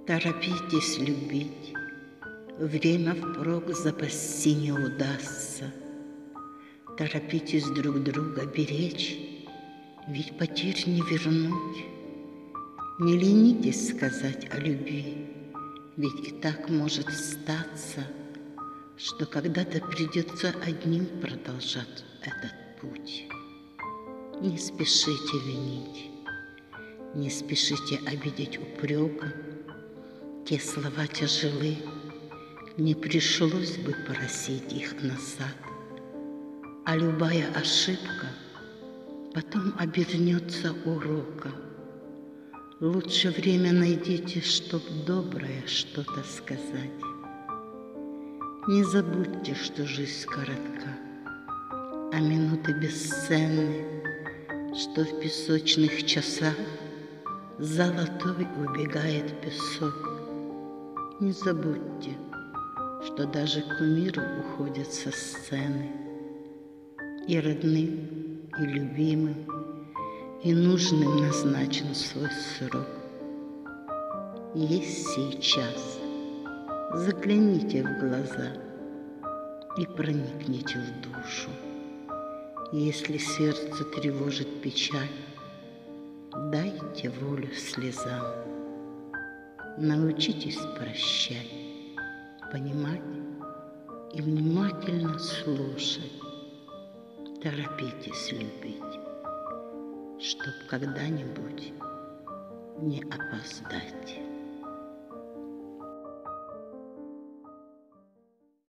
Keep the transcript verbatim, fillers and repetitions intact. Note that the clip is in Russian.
Торопитесь любить, время впрок запасти не удастся. Торопитесь друг друга беречь, ведь потерь не вернуть. Не ленитесь сказать о любви, ведь и так может статься, что когда-то придется одним продолжать этот путь. Не спешите винить, не спешите обидеть упреком. Те слова тяжелы, не пришлось бы просить их назад. А любая ошибка потом обернется уроком. Лучше время найдите, чтоб доброе что-то сказать. Не забудьте, что жизнь коротка, а минуты бесценны, что в песочных часах золотой убегает песок. Не забудьте, что даже кумиры уходят со сцены. И родным, и любимым, и нужным назначен свой срок. Есть сейчас, загляните в глаза и проникните в душу. Если сердце тревожит печаль, дайте волю слезам. Научитесь прощать, понимать и внимательно слушать. Торопитесь любить, чтоб когда-нибудь не опоздать.